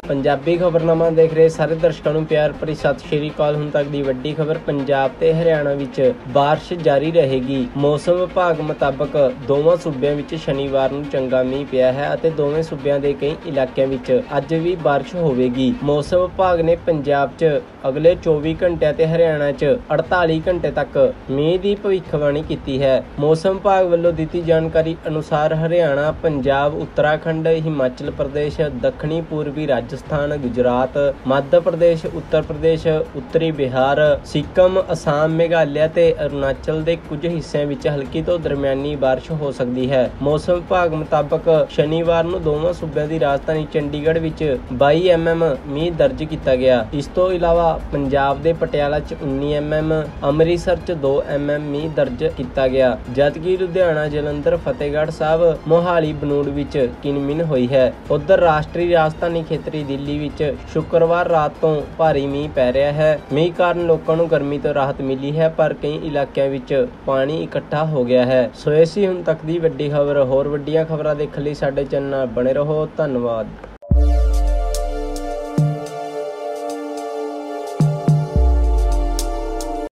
पंजाबी खबरनामा देख रहे सारे दर्शकों ਨੂੰ ਪਿਆਰ ਭਰੀ ਸਤਿ ਸ਼੍ਰੀ ਅਕਾਲ। ਹੁਣ ਤੱਕ ਦੀ ਵੱਡੀ ਖਬਰ ਪੰਜਾਬ ਤੇ ਹਰਿਆਣਾ ਵਿੱਚ ਬਾਰਿਸ਼ ਜਾਰੀ ਰਹੇਗੀ। ਮੌਸਮ ਵਿਭਾਗ ਮੁਤਾਬਕ ਦੋਵਾਂ ਸੂਬਿਆਂ ਵਿੱਚ ਸ਼ਨੀਵਾਰ ਨੂੰ ਚੰਗਾ ਮੀਂਹ ਪਿਆ ਹੈ ਅਤੇ ਦੋਵੇਂ ਸੂਬਿਆਂ ਦੇ ਕਈ ਇਲਾਕਿਆਂ ਵਿੱਚ ਅੱਜ ਵੀ ਬਾਰਿਸ਼ ਹੋਵੇਗੀ। ਮੌਸਮ ਵਿਭਾਗ ਨੇ ਪੰਜਾਬ 'ਚ ਅਗਲੇ 24 ਘੰਟਿਆਂ ਤੇ ਹਰਿਆਣਾ 'ਚ 48 ਘੰਟੇ ਤੱਕ ਮੀਂਹ ਦੀ ਭਵਿੱਖਬਾਣੀ ਕੀਤੀ ਹੈ। ਮੌਸਮ ਵਿਭਾਗ ਵੱਲੋਂ ਦਿੱਤੀ ਜਾਣਕਾਰੀ ਅਨੁਸਾਰ ਹਰਿਆਣਾ, ਪੰਜਾਬ, ਉੱਤਰਾਖੰਡ, ਹਿਮਾਚਲ ਪ੍ਰਦੇਸ਼, ਦੱਖਣੀ ਪੂਰਬੀ ਰਾਜਸਥਾਨ, ਗੁਜਰਾਤ, ਮੱਧ ਪ੍ਰਦੇਸ਼, ਉੱਤਰ ਪ੍ਰਦੇਸ਼, ਉੱਤਰੀ ਬਿਹਾਰ, ਸਿੱਕਮ, ਅਸਾਮ, ਮੇਘਾਲਿਆ ਤੇ ਅਰੁਣਾਚਲ ਦੇ ਕੁਝ ਹਿੱਸਿਆਂ ਵਿੱਚ ਹਲਕੀ ਤੋਂ ਦਰਮਿਆਨੀ ਬਾਰਿਸ਼ ਹੋ ਸਕਦੀ ਹੈ। ਮੌਸਮ ਵਿਭਾਗ ਮੁਤਾਬਕ ਸ਼ਨੀਵਾਰ ਨੂੰ ਦੋਵਾਂ ਸੂਬਿਆਂ ਦੀ ਰਾਜਧਾਨੀ ਚੰਡੀਗੜ੍ਹ ਵਿੱਚ 22 mm ਮੀਂਹ ਦਰਜ ਕੀਤਾ ਗਿਆ। ਇਸ ਤੋਂ ਇਲਾਵਾ ਪੰਜਾਬ ਦੇ ਪਟਿਆਲਾ 'ਚ 19 mm, ਅੰਮ੍ਰਿਤਸਰ 'ਚ 2 mm ਮੀਂਹ ਦਰਜ ਕੀਤਾ ਗਿਆ, ਜਦਕਿ ਲੁਧਿਆਣਾ, ਜਲੰਧਰ, ਫਤਿਹਗੜ੍ਹ ਸਾਹਿਬ, ਮੋਹਾਲੀ, ਬਨੂੜ ਵਿੱਚ ਕਿਣਮਿਣ ਹੋਈ ਹੈ। ਉੱਧਰ ਰਾਸ਼ਟਰੀ ਰਾਜਧਾਨੀ ਖੇਤਰੀ ਦਿੱਲੀ ਵਿੱਚ ਸ਼ੁੱਕਰਵਾਰ ਰਾਤ ਤੋਂ ਭਾਰੀ ਮੀਂਹ ਪੈ ਰਿਹਾ ਹੈ। ਮੀਂਹ ਕਾਰਨ ਲੋਕਾਂ ਨੂੰ ਗਰਮੀ ਤੋਂ ਰਾਹਤ ਮਿਲੀ ਹੈ, ਪਰ ਕਈ ਇਲਾਕਿਆਂ ਵਿੱਚ ਪਾਣੀ ਇਕੱਠਾ ਹੋ ਗਿਆ ਹੈ। ਸੋ ਇਹ ਸੀ ਹੁਣ ਤੱਕ ਦੀ ਵੱਡੀ ਖਬਰ। ਹੋਰ ਵੱਡੀਆਂ ਖਬਰਾਂ ਦੇਖਣ ਲਈ ਸਾਡੇ ਚੈਨਲ ਨਾਲ ਬਣੇ ਰਹੋ। ਧੰਨਵਾਦ।